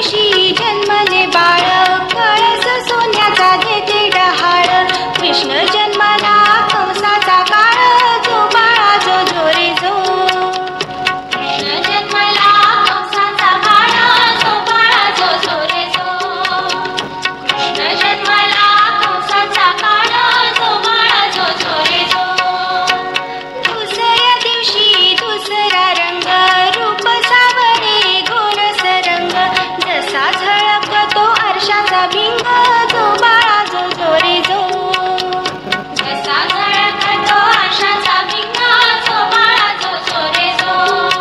दिवशी जन्मले बाळ, कळस सोन्याचा देते डहाळ. कृष्ण जन्माला कंसाचा काळ, जो बाळा जो जो रे जो. कृष्ण जन्माला कंसाचा काळ, जो बाळा जो जो रे जो. कृष्ण जन्माला कंसाचा काळ, जो बाळा जो जो रे जो. दुसऱ्या दिवशी दुसरा रंग, रूप सावरे गोरस रंग. जसा झळकतो आरशाचा भिंग, जो बाळा जो जो रे जो. जसा झळकतो आरशाचा भिंग, जो बाळा जो जो रे जो.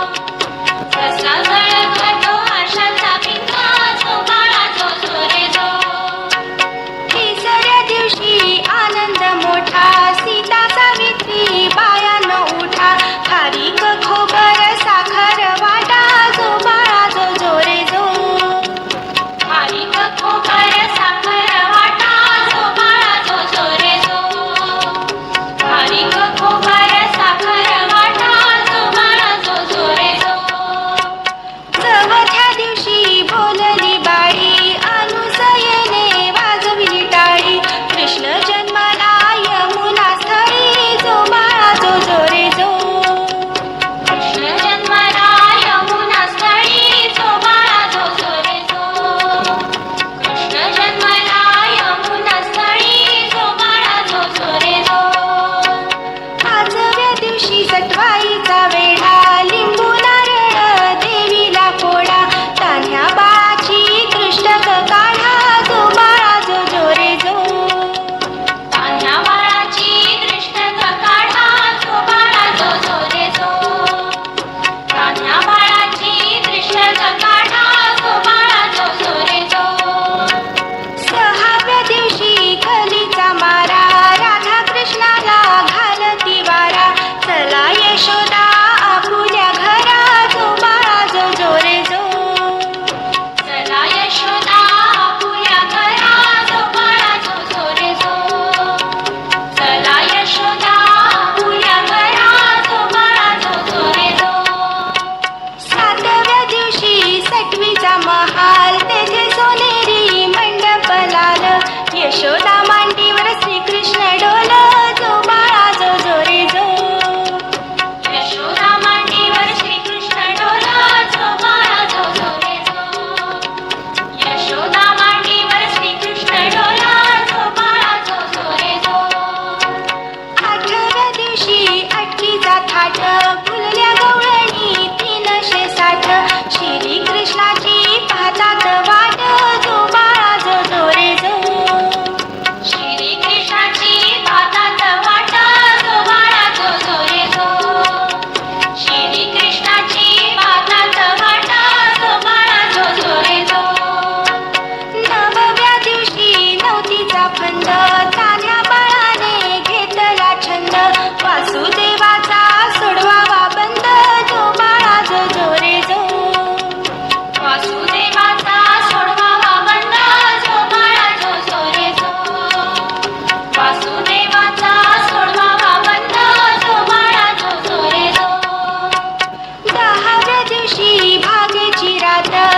जसा झळकतो आरशाचा भिंग, जो बाळा जो जो रे जो. तिसऱ्या दिवशी आनंद मोठा, सीता सावित्री बायानो उठा. खारीक खोबर साखर वाटा, जो बाळा जो जो रे जो. खारीक खोबर साखर वाटा, जो बाळा जो जो रे जो. खारीक खोबर साखर वाटा, जो बाळा जो जो रे जो. चौथ्या दिवशी बोलली बाळी, अनुसयेने वाजविली टाळी. कृष्ण जन्माला यमुना स्थळी, जो बाळा जो जो रे जो. कृष्ण जन्माला यमुना स्थळी, जो बाळा जो जो रे जो. कृष्ण जन्माला यमुना स्थळी, जो बाळा जो जो रे जो. पाचव्या दिवशी सटवाईचा वेढा, लिंबू नारळ देवीला फोडा. तान्ह्या बाळाची दृष्टक काढा, जो बाळा जो जो रे जो. तान्ह्या बाळाची दृष्टक काढा, जो बाळा जो जो रे जो. तान्ह्या बाळाची दृष्टक काढा, जो बाळा जो जो रे जो. सहाव्या दिवशी खलीचा मारा, राधा कृष्णाला घालती वारा. चला यशोदा आपुल्या घरा, जो बाळा जो जो रे जो. चला यशोदा आपुल्या घरा, जो बाळा जो जो रे जो. चला यशोदा आपुल्या घरा, जो बाळा जो जो रे जो. सातव्या दिवशी सटवीचा महाल, तेथे सोनेरी मंडप लाल. यशोदा मांडीवर श्रीकृष्ण डोल, जो बाळा जो जो रे जो. यशोदा मांडीवर श्रीकृष्ण डोल, जो बाळा जो जो रे जो. यशोदा मांडीवर श्रीकृष्ण डोल, जो बाळा जो जो रे जो. आठव्या दिवशी अटकीचा थाट, फुलल्या गवळणी 360. श्रीकृष्णाची पाहतात वाट, जो बाळा जो जो रे जो. श्रीकृष्णाची पाहतात वाट, जो बाळा जो जो रे जो. श्रीकृष्णाची पाहतात वाट, जो बाळा जो जो रे जो. नवव्या दिवशी नवतीचा फंद, तान्ह्या बाळाने घेतला छंद. वासुदेवाचा सोडवावा बंद, जो बाळा जो जो रे जो. वासुदेवाचा सोडवावा बंद, जो बाळा जो जो रे जो. वासुदेवाचा सोडवावा बंद, जो बाळा जो जो रे जो. दहाव्या दिवशी भागेची रात,